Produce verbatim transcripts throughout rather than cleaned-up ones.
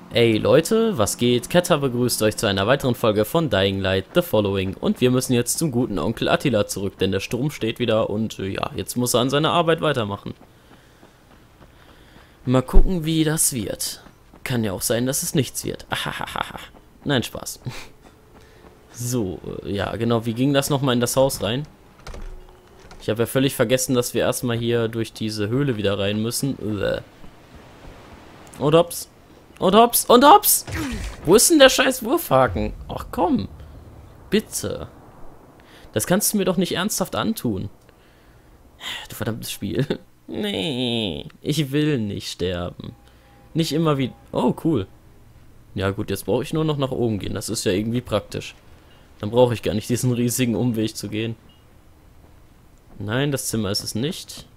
Ey Leute, was geht? Ketta begrüßt euch zu einer weiteren Folge von Dying Light The Following und wir müssen jetzt zum guten Onkel Attila zurück, denn der Sturm steht wieder und äh, ja, jetzt muss er an seiner Arbeit weitermachen. Mal gucken, wie das wird. Kann ja auch sein, dass es nichts wird. Ahahaha. Nein, Spaß. So, äh, ja genau, wie ging das nochmal in das Haus rein? Ich habe ja völlig vergessen, dass wir erstmal hier durch diese Höhle wieder rein müssen. Uäh. Und hops. Und hops. Und hops. Wo ist denn der scheiß Wurfhaken? Ach komm. Bitte. Das kannst du mir doch nicht ernsthaft antun. Du verdammtes Spiel. Nee. Ich will nicht sterben. Nicht immer wie... Oh, cool. Ja gut, jetzt brauche ich nur noch nach oben gehen. Das ist ja irgendwie praktisch. Dann brauche ich gar nicht diesen riesigen Umweg zu gehen. Nein, das Zimmer ist es nicht.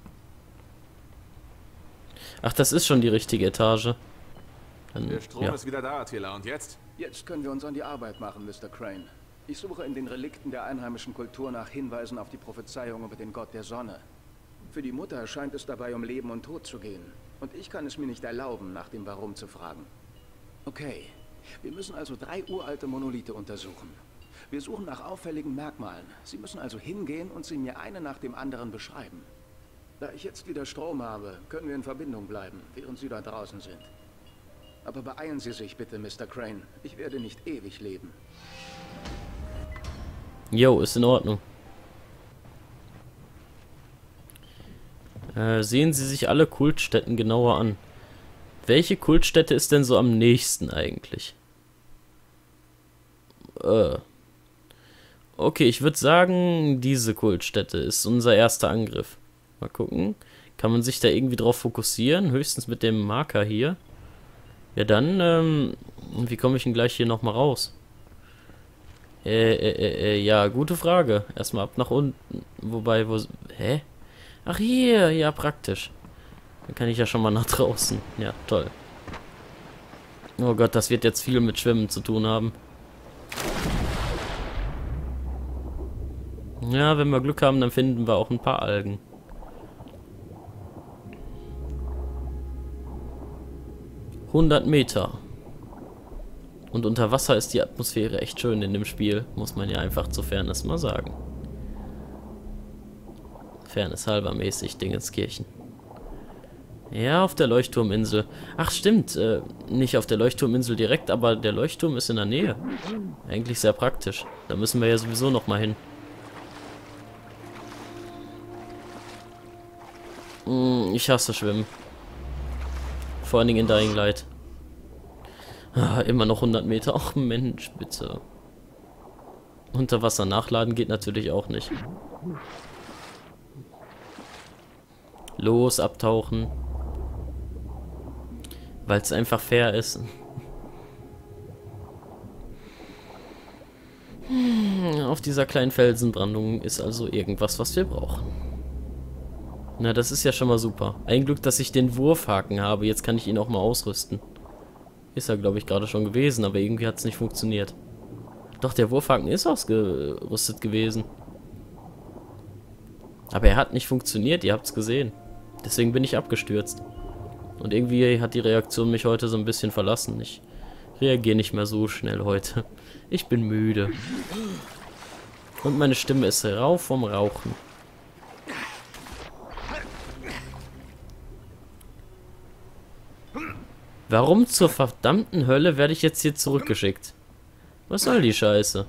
Ach, das ist schon die richtige Etage. Dann, Der Strom ja. ist wieder da, Attila. Und jetzt? Jetzt können wir uns an die Arbeit machen, Mister Crane. Ich suche in den Relikten der einheimischen Kultur nach Hinweisen auf die Prophezeiung über den Gott der Sonne. Für die Mutter scheint es dabei um Leben und Tod zu gehen. Und ich kann es mir nicht erlauben, nach dem Warum zu fragen. Okay, wir müssen also drei uralte Monolithe untersuchen. Wir suchen nach auffälligen Merkmalen. Sie müssen also hingehen und sie mir eine nach dem anderen beschreiben. Da ich jetzt wieder Strom habe, können wir in Verbindung bleiben, während Sie da draußen sind. Aber beeilen Sie sich bitte, Mister Crane. Ich werde nicht ewig leben. Jo, ist in Ordnung. Äh, sehen Sie sich alle Kultstätten genauer an. Welche Kultstätte ist denn so am nächsten eigentlich? Äh. Okay, ich würde sagen, diese Kultstätte ist unser erster Angriff. Mal gucken. Kann man sich da irgendwie drauf fokussieren? Höchstens mit dem Marker hier. Ja, dann, ähm, wie komme ich denn gleich hier nochmal raus? Äh, äh, äh, ja, gute Frage. Erstmal ab nach unten. Wobei, wo... Hä? Ach, hier. Ja, praktisch. Dann kann ich ja schon mal nach draußen. Ja, toll. Oh Gott, das wird jetzt viel mit Schwimmen zu tun haben. Ja, wenn wir Glück haben, dann finden wir auch ein paar Algen. hundert Meter. Und unter Wasser ist die Atmosphäre echt schön in dem Spiel, muss man ja einfach zur Fairness mal sagen. Fairness halber mäßig, Dingenskirchen. Ja, auf der Leuchtturminsel. Ach stimmt, äh, nicht auf der Leuchtturminsel direkt, aber der Leuchtturm ist in der Nähe. Eigentlich sehr praktisch. Da müssen wir ja sowieso noch mal hin. Hm, ich hasse Schwimmen. Vor allen Dingen in Dying Light. Ah, immer noch hundert Meter. Ach Mensch, bitte. Unter Wasser nachladen geht natürlich auch nicht. Los, abtauchen. Weil es einfach fair ist. Auf dieser kleinen Felsenbrandung ist also irgendwas, was wir brauchen. Na, das ist ja schon mal super. Ein Glück, dass ich den Wurfhaken habe. Jetzt kann ich ihn auch mal ausrüsten. Ist ja, glaube ich, gerade schon gewesen, aber irgendwie hat es nicht funktioniert. Doch, der Wurfhaken ist ausgerüstet gewesen. Aber er hat nicht funktioniert, ihr habt es gesehen. Deswegen bin ich abgestürzt. Und irgendwie hat die Reaktion mich heute so ein bisschen verlassen. Ich reagiere nicht mehr so schnell heute. Ich bin müde. Und meine Stimme ist rau vom Rauchen. Warum zur verdammten Hölle werde ich jetzt hier zurückgeschickt? Was soll die Scheiße?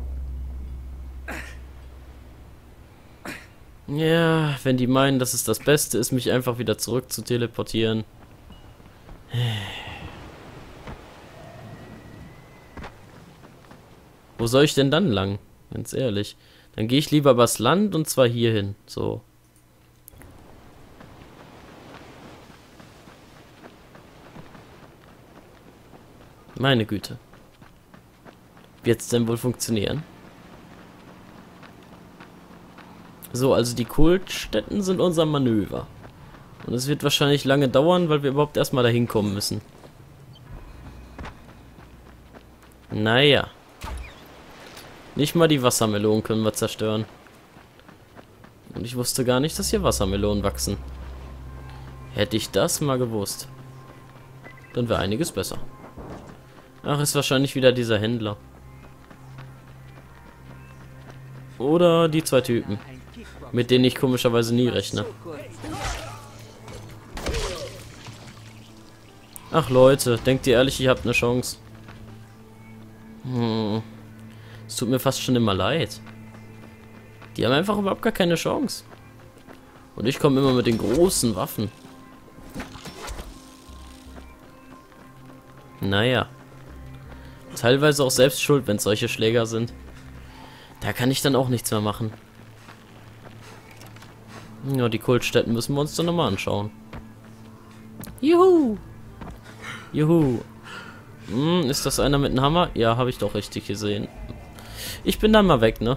Ja, wenn die meinen, dass es das Beste ist, mich einfach wieder zurück zu teleportieren. Wo soll ich denn dann lang? Ganz ehrlich. Dann gehe ich lieber übers Land und zwar hierhin. So. Meine Güte. Wird es denn wohl funktionieren? So, also die Kultstätten sind unser Manöver. Und es wird wahrscheinlich lange dauern, weil wir überhaupt erstmal dahin kommen müssen. Naja. Nicht mal die Wassermelonen können wir zerstören. Und ich wusste gar nicht, dass hier Wassermelonen wachsen. Hätte ich das mal gewusst, dann wäre einiges besser. Ach, ist wahrscheinlich wieder dieser Händler. Oder die zwei Typen, mit denen ich komischerweise nie rechne. Ach Leute, denkt ihr ehrlich, ihr habt eine Chance? Hm. Es tut mir fast schon immer leid. Die haben einfach überhaupt gar keine Chance. Und ich komme immer mit den großen Waffen. Naja. Teilweise auch selbst schuld, wenn es solche Schläger sind. Da kann ich dann auch nichts mehr machen. Ja, die Kultstätten müssen wir uns dann nochmal anschauen. Juhu! Juhu! Hm, ist das einer mit einem Hammer? Ja, habe ich doch richtig gesehen. Ich bin dann mal weg, ne?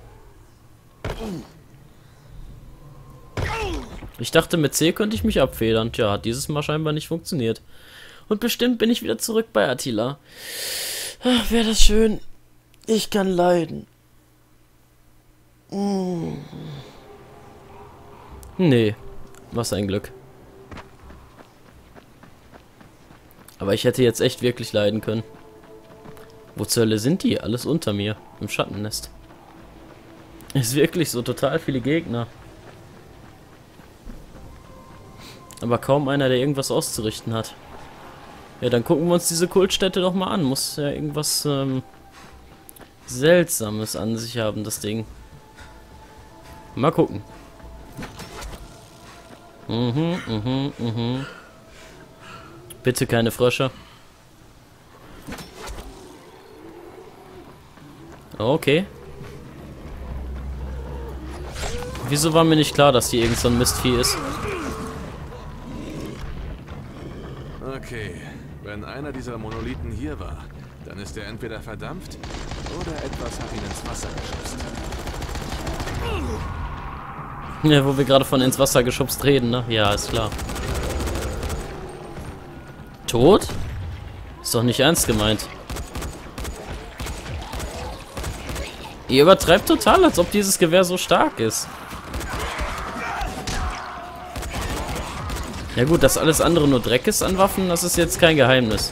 Ich dachte, mit C könnte ich mich abfedern. Tja, hat dieses Mal scheinbar nicht funktioniert. Und bestimmt bin ich wieder zurück bei Attila. Ach, wäre das schön. Ich kann leiden. Hm. Nee, was ein Glück. Aber ich hätte jetzt echt wirklich leiden können. Wo zur Hölle sind die? Alles unter mir, im Schattennest. Ist wirklich so total viele Gegner. Aber kaum einer, der irgendwas auszurichten hat. Ja, dann gucken wir uns diese Kultstätte doch mal an. Muss ja irgendwas ähm, Seltsames an sich haben, das Ding. Mal gucken. Mhm, mhm, mhm. Bitte keine Frösche. Okay. Wieso war mir nicht klar, dass hier irgend so ein Mistvieh ist? Okay, wenn einer dieser Monolithen hier war, dann ist er entweder verdampft oder etwas hat ihn ins Wasser geschubst. Ja, wo wir gerade von ins Wasser geschubst reden, ne? Ja, ist klar. Tot? Ist doch nicht ernst gemeint. Ihr übertreibt total, als ob dieses Gewehr so stark ist. Ja gut, dass alles andere nur Dreck ist an Waffen, das ist jetzt kein Geheimnis.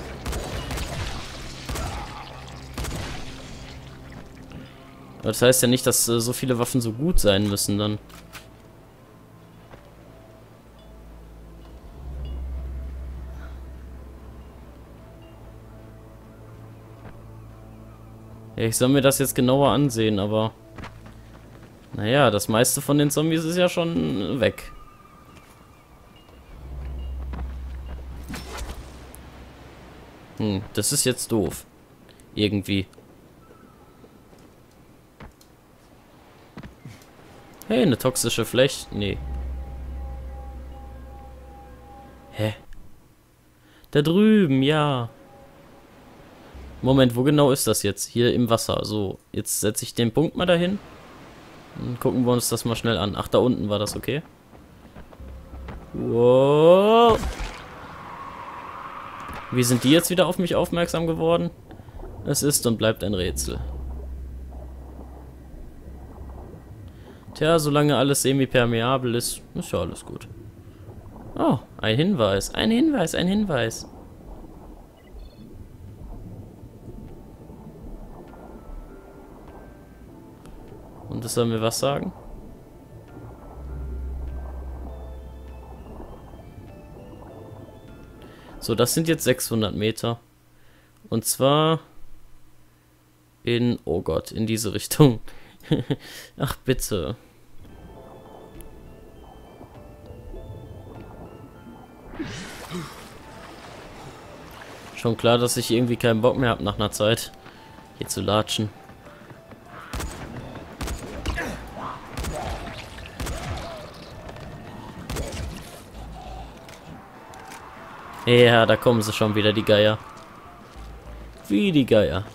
Aber das heißt ja nicht, dass äh, so viele Waffen so gut sein müssen dann. Ja, ich soll mir das jetzt genauer ansehen, aber... Naja, das meiste von den Zombies ist ja schon weg. Hm, das ist jetzt doof. Irgendwie. Hey, eine toxische Fläche. Nee. Hä? Da drüben, ja. Moment, wo genau ist das jetzt? Hier im Wasser. So, jetzt setze ich den Punkt mal dahin. Dann gucken wir uns das mal schnell an. Ach, da unten war das, okay. Wow. Wie sind die jetzt wieder auf mich aufmerksam geworden? Es ist und bleibt ein Rätsel. Tja, solange alles semi-permeabel ist, ist ja alles gut. Oh, ein Hinweis, ein Hinweis, ein Hinweis. Und das soll mir was sagen? So, das sind jetzt sechshundert Meter. Und zwar in, oh Gott, in diese Richtung. Ach, bitte. Schon klar, dass ich irgendwie keinen Bock mehr habe nach einer Zeit, hier zu latschen. Ja, da kommen sie schon wieder, die Geier. Wie die Geier.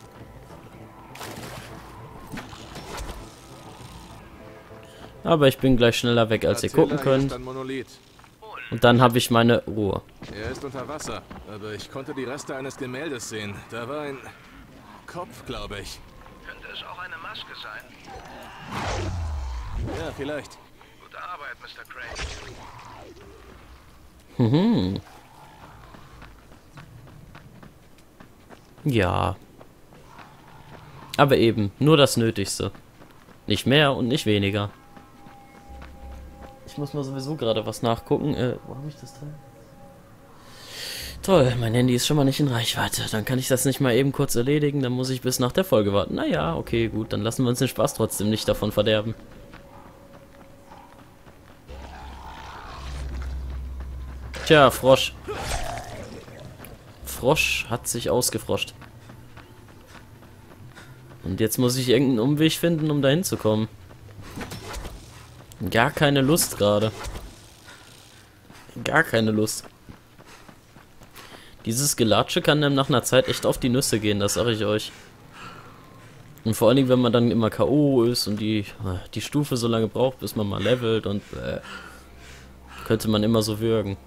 Aber ich bin gleich schneller weg, als ihr gucken könnt. Und dann habe ich meine Ruhe. Er ist unter Wasser, aber ich konnte die Reste eines Gemäldes sehen. Da war ein Kopf, glaube ich. Könnte es auch eine Maske sein? Ja, vielleicht. Gute Arbeit, Mister Crane. Mhm. Ja. Aber eben, nur das Nötigste. Nicht mehr und nicht weniger. Ich muss mal sowieso gerade was nachgucken. Äh, wo habe ich das drin? Toll, mein Handy ist schon mal nicht in Reichweite. Dann kann ich das nicht mal eben kurz erledigen. Dann muss ich bis nach der Folge warten. Naja, okay, gut. Dann lassen wir uns den Spaß trotzdem nicht davon verderben. Tja, Frosch. Frosch hat sich ausgefroscht. Und jetzt muss ich irgendeinen Umweg finden, um da hinzukommen. Gar keine Lust gerade. Gar keine Lust. Dieses Gelatsche kann dann nach einer Zeit echt auf die Nüsse gehen, das sage ich euch. Und vor allen Dingen, wenn man dann immer K O ist und die, die Stufe so lange braucht, bis man mal levelt und äh, könnte man immer so würgen.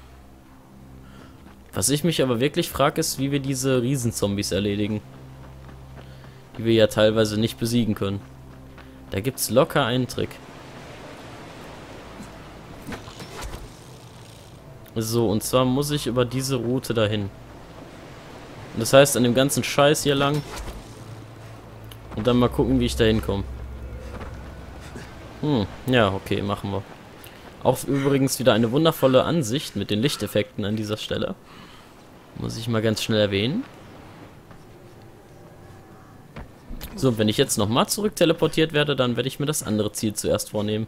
Was ich mich aber wirklich frage, ist, wie wir diese Riesenzombies erledigen. Die wir ja teilweise nicht besiegen können. Da gibt's locker einen Trick. So, und zwar muss ich über diese Route dahin. Und das heißt, an dem ganzen Scheiß hier lang. Und dann mal gucken, wie ich da hinkomme. Hm, ja, okay, machen wir. Auch übrigens wieder eine wundervolle Ansicht mit den Lichteffekten an dieser Stelle. Muss ich mal ganz schnell erwähnen. So, wenn ich jetzt nochmal zurück teleportiert werde, dann werde ich mir das andere Ziel zuerst vornehmen.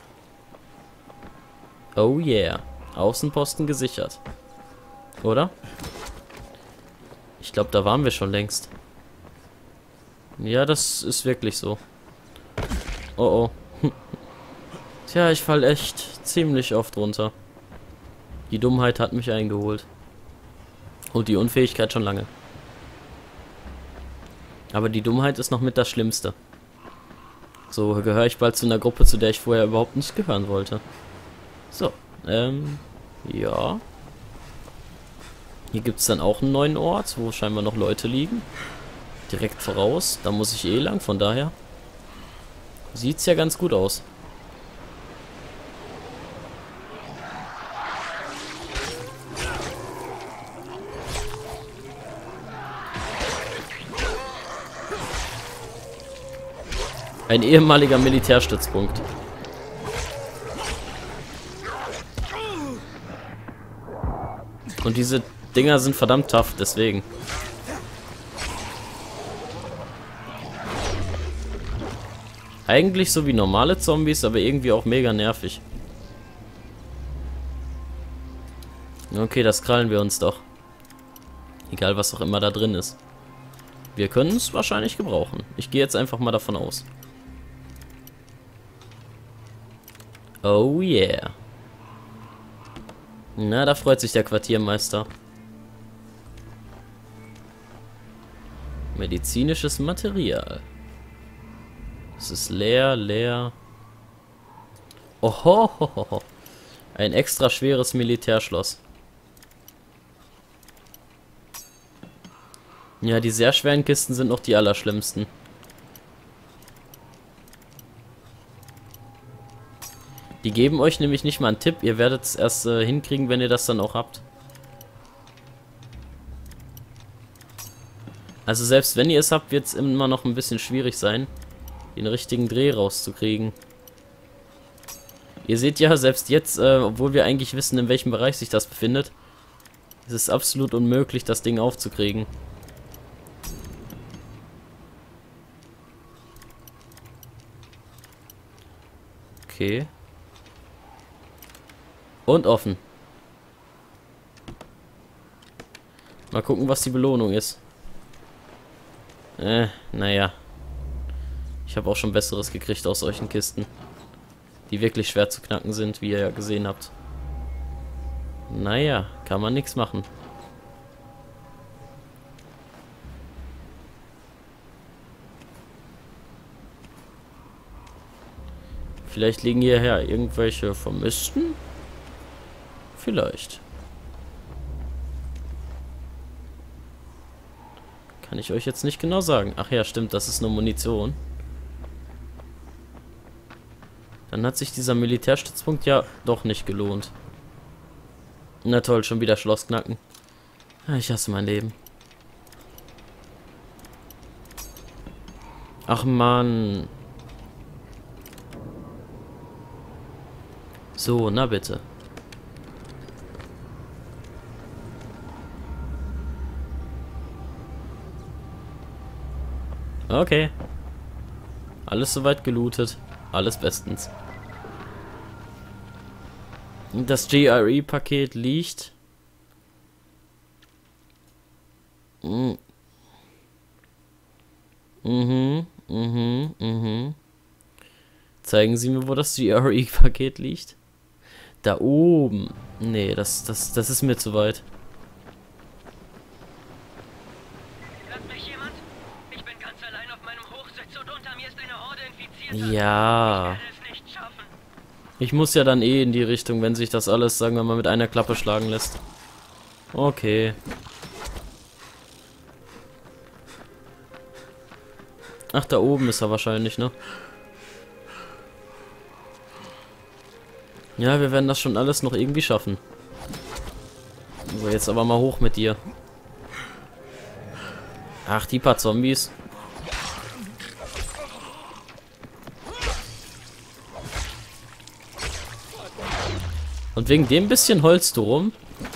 Oh yeah. Außenposten gesichert. Oder? Ich glaube, da waren wir schon längst. Ja, das ist wirklich so. Oh oh. Tja, ich fall echt ziemlich oft runter. Die Dummheit hat mich eingeholt. Und die Unfähigkeit schon lange. Aber die Dummheit ist noch mit das Schlimmste. So gehöre ich bald zu einer Gruppe, zu der ich vorher überhaupt nicht gehören wollte. So, ähm, ja. Hier gibt es dann auch einen neuen Ort, wo scheinbar noch Leute liegen. Direkt voraus, da muss ich eh lang, von daher sieht's ja ganz gut aus. Ein ehemaliger Militärstützpunkt. Und diese Dinger sind verdammt tough, deswegen. Eigentlich so wie normale Zombies, aber irgendwie auch mega nervig. Okay, das krallen wir uns doch. Egal, was auch immer da drin ist. Wir können es wahrscheinlich gebrauchen. Ich gehe jetzt einfach mal davon aus. Oh yeah. Na, da freut sich der Quartiermeister. Medizinisches Material. Es ist leer, leer. Oho, ein extra schweres Militärschloss. Ja, die sehr schweren Kisten sind noch die allerschlimmsten. Die geben euch nämlich nicht mal einen Tipp, ihr werdet es erst äh, hinkriegen, wenn ihr das dann auch habt. Also selbst wenn ihr es habt, wird es immer noch ein bisschen schwierig sein, den richtigen Dreh rauszukriegen. Ihr seht ja, selbst jetzt, äh, obwohl wir eigentlich wissen, in welchem Bereich sich das befindet, ist es absolut unmöglich, das Ding aufzukriegen. Okay. Und offen. Mal gucken, was die Belohnung ist. Äh, naja. Ich habe auch schon Besseres gekriegt aus solchen Kisten. Die wirklich schwer zu knacken sind, wie ihr ja gesehen habt. Naja, kann man nichts machen. Vielleicht liegen hierher irgendwelche Vermissten? Vielleicht. Kann ich euch jetzt nicht genau sagen. Ach ja, stimmt, das ist nur Munition. Dann hat sich dieser Militärstützpunkt ja doch nicht gelohnt. Na toll, schon wieder Schloss knacken. Ich hasse mein Leben. Ach Mann. So, na bitte. Okay. Alles soweit gelootet. Alles bestens. Das G R E-Paket liegt. Mhm. Mhm. Mhm. Mhm. Zeigen Sie mir, wo das G R E-Paket liegt. Da oben. Nee, das, das, das ist mir zu weit. Hört mich jemand? Ich bin ganz allein auf meinem Hochsitz und unter mir ist eine Horde Infizierter. Ja. Ich werde es nicht schaffen. Ich muss ja dann eh in die Richtung, wenn sich das alles, sagen wir mal, mit einer Klappe schlagen lässt. Okay. Ach, da oben ist er wahrscheinlich, ne? Ja, wir werden das schon alles noch irgendwie schaffen. So, jetzt aber mal hoch mit dir. Ach, die paar Zombies. Und wegen dem bisschen holst du rum?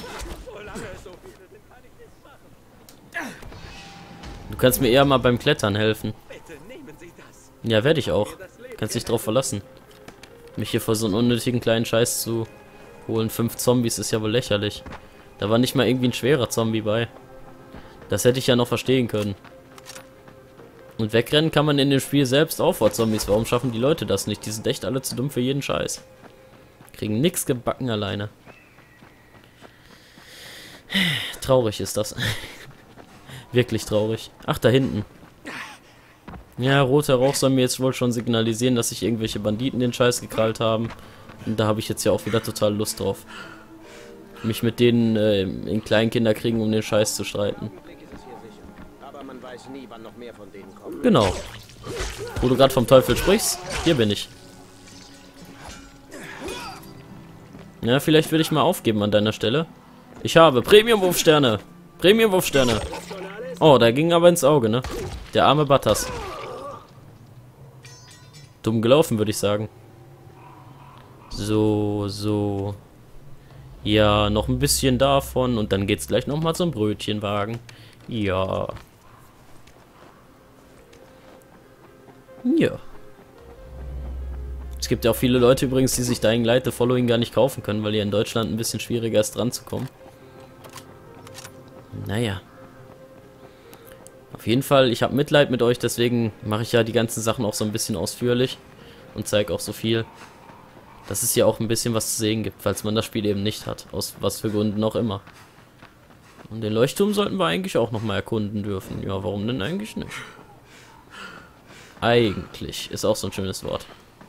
Du kannst mir eher mal beim Klettern helfen. Ja, werde ich auch. Kannst dich drauf verlassen. Mich hier vor so einen unnötigen kleinen Scheiß zu holen. Fünf Zombies ist ja wohl lächerlich. Da war nicht mal irgendwie ein schwerer Zombie bei. Das hätte ich ja noch verstehen können. Und wegrennen kann man in dem Spiel selbst auch vor Zombies. Warum schaffen die Leute das nicht? Die sind echt alle zu dumm für jeden Scheiß. Kriegen nix gebacken alleine. Traurig ist das. Wirklich traurig. Ach, da hinten. Ja, roter Rauch soll mir jetzt wohl schon signalisieren, dass sich irgendwelche Banditen den Scheiß gekrallt haben. Und da habe ich jetzt ja auch wieder total Lust drauf. Mich mit denen äh, in Kleinkinderkriegen um den Scheiß zu streiten. Genau. Wo du gerade vom Teufel sprichst, hier bin ich. Ja, vielleicht will ich mal aufgeben an deiner Stelle. Ich habe Premium-Wurfsterne. Premium-Wurfsterne. Oh, da ging aber ins Auge, ne? Der arme Battas. Dumm gelaufen, würde ich sagen. So, so. Ja, noch ein bisschen davon und dann geht's gleich nochmal zum Brötchenwagen. Ja. Ja. Es gibt ja auch viele Leute übrigens, die sich Dying Light The Following gar nicht kaufen können, weil hier in Deutschland ein bisschen schwieriger ist, dran zu kommen. Naja. Auf jeden Fall, ich habe Mitleid mit euch, deswegen mache ich ja die ganzen Sachen auch so ein bisschen ausführlich und zeige auch so viel, dass es hier auch ein bisschen was zu sehen gibt, falls man das Spiel eben nicht hat, aus was für Gründen auch immer. Und den Leuchtturm sollten wir eigentlich auch nochmal erkunden dürfen. Ja, warum denn eigentlich nicht? Eigentlich ist auch so ein schönes Wort.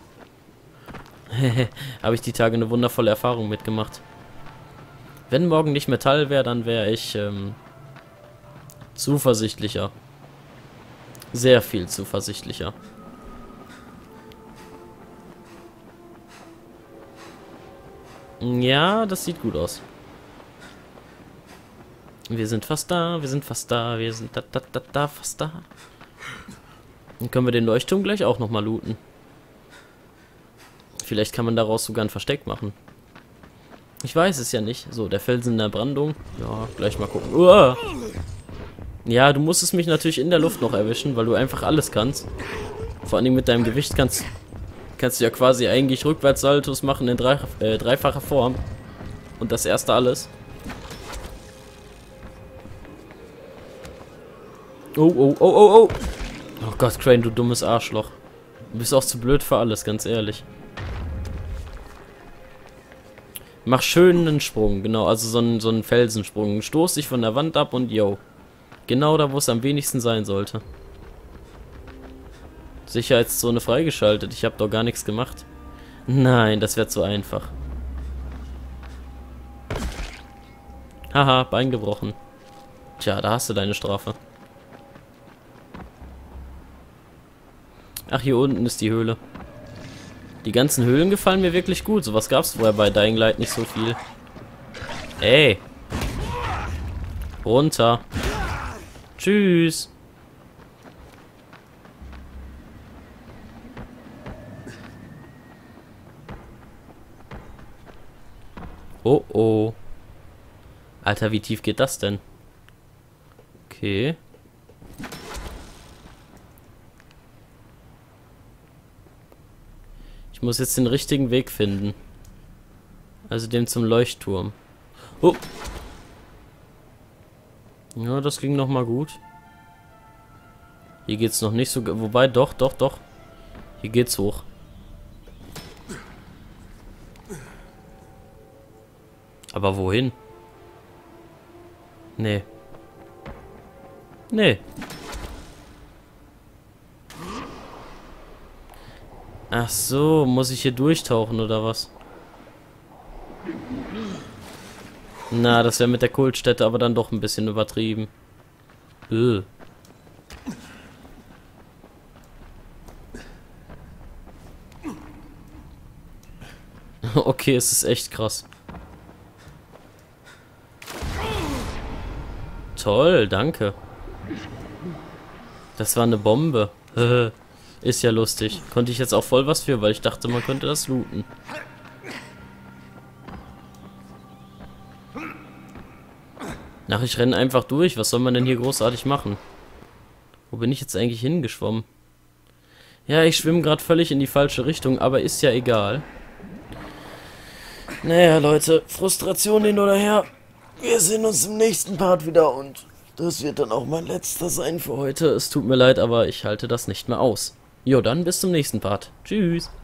Habe ich die Tage eine wundervolle Erfahrung mitgemacht. Wenn morgen nicht Metall wäre, dann wäre ich ähm, zuversichtlicher. Sehr viel zuversichtlicher. Ja, das sieht gut aus. Wir sind fast da, wir sind fast da, wir sind da, da, da, da, fast da. Dann können wir den Leuchtturm gleich auch nochmal looten. Vielleicht kann man daraus sogar ein Versteck machen. Ich weiß es ja nicht. So, der Felsen in der Brandung. Ja, gleich mal gucken. Uah! Ja, du musstest mich natürlich in der Luft noch erwischen, weil du einfach alles kannst. Vor allem mit deinem Gewicht kannst, kannst du ja quasi eigentlich Rückwärtssaltos machen in drei, äh, dreifacher Form. Und das erste alles. Oh, oh, oh, oh, oh. Oh Gott, Crane, du dummes Arschloch. Du bist auch zu blöd für alles, ganz ehrlich. Mach schön einen Sprung, genau, also so einen, so einen Felsensprung. Stoß dich von der Wand ab und yo. Genau da, wo es am wenigsten sein sollte. Sicherheitszone freigeschaltet. Ich habe doch gar nichts gemacht. Nein, das wäre zu einfach. Haha, Bein gebrochen. Tja, da hast du deine Strafe. Ach, hier unten ist die Höhle. Die ganzen Höhlen gefallen mir wirklich gut. Sowas gab es vorher bei Dying Light nicht so viel. Ey. Runter. Tschüss. Oh oh. Alter, wie tief geht das denn? Okay. Ich muss jetzt den richtigen Weg finden. Also dem zum Leuchtturm. Oh. Ja, das ging noch mal gut. Hier geht's noch nicht so... Wobei, doch, doch, doch. Hier geht's hoch. Aber wohin? Nee. Nee. Ach so, muss ich hier durchtauchen oder was? Na, das wäre mit der Kultstätte aber dann doch ein bisschen übertrieben. Öh. Okay, es ist echt krass. Toll, danke. Das war eine Bombe. Ist ja lustig. Konnte ich jetzt auch voll was für, weil ich dachte, man könnte das looten. Ach, ich renne einfach durch. Was soll man denn hier großartig machen? Wo bin ich jetzt eigentlich hingeschwommen? Ja, ich schwimme gerade völlig in die falsche Richtung, aber ist ja egal. Naja, Leute, Frustration hin oder her. Wir sehen uns im nächsten Part wieder und das wird dann auch mein letzter sein für heute. Es tut mir leid, aber ich halte das nicht mehr aus. Jo, dann bis zum nächsten Part. Tschüss.